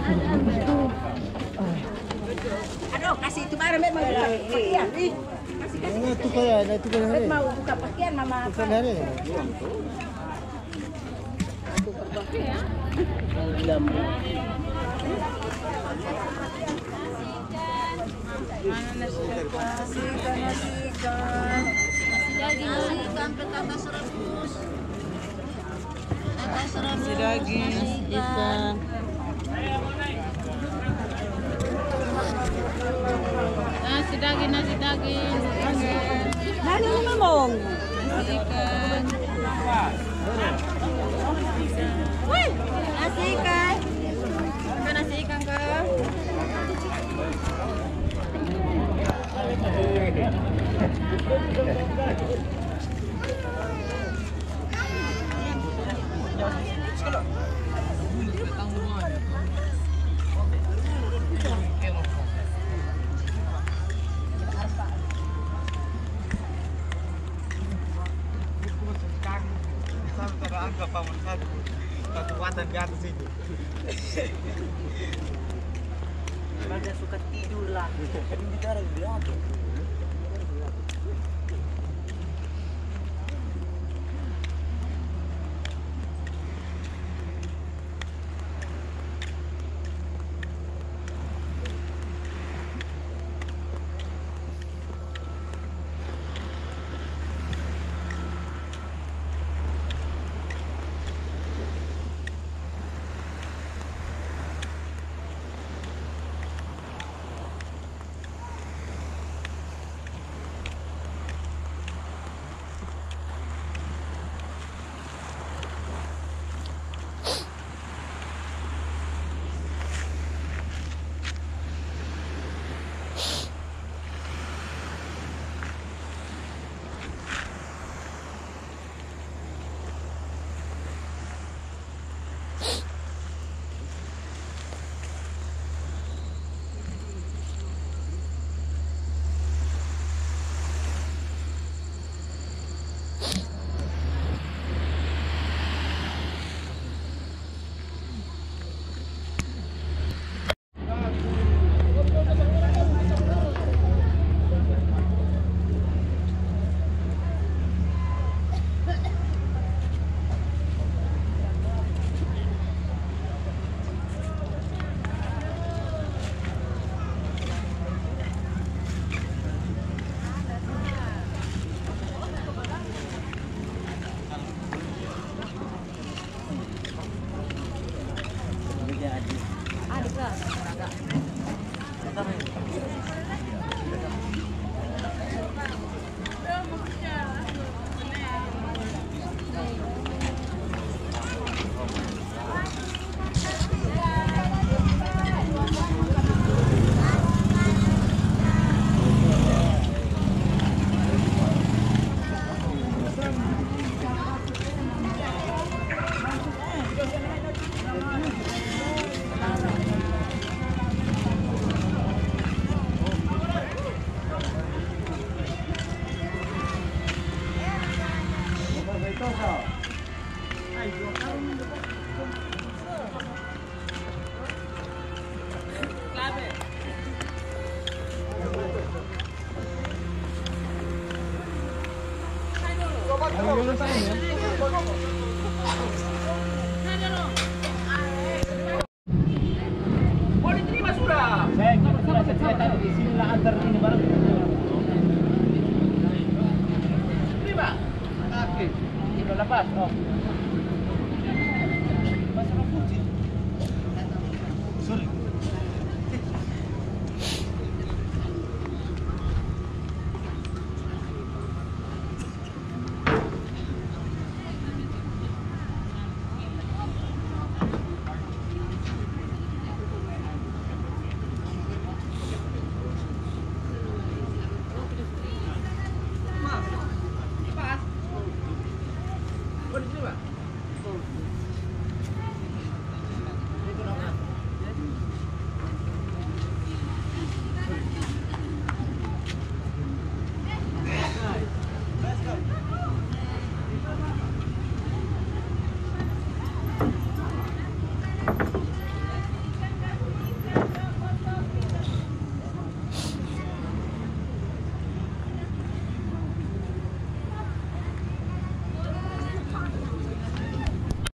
Aduh, kasih itu barang mau buka pakaian nih. Kasih. Itu kaya, itu kaya hari. Mau buka pakaian mama apa? Bukan hari. Aku berpakai ya. Mana nasi ikan? Nasi daging, nasi ikan, petata 100. Nasi daging, ikan. Nasi daging. Nani mo mamong? Nasi ikan. Woi, nasi ikan. Ada nasi ikan ke? Satu kekuatan di atas itu. Rada suka tidur lah. Ini cara berapa? Yang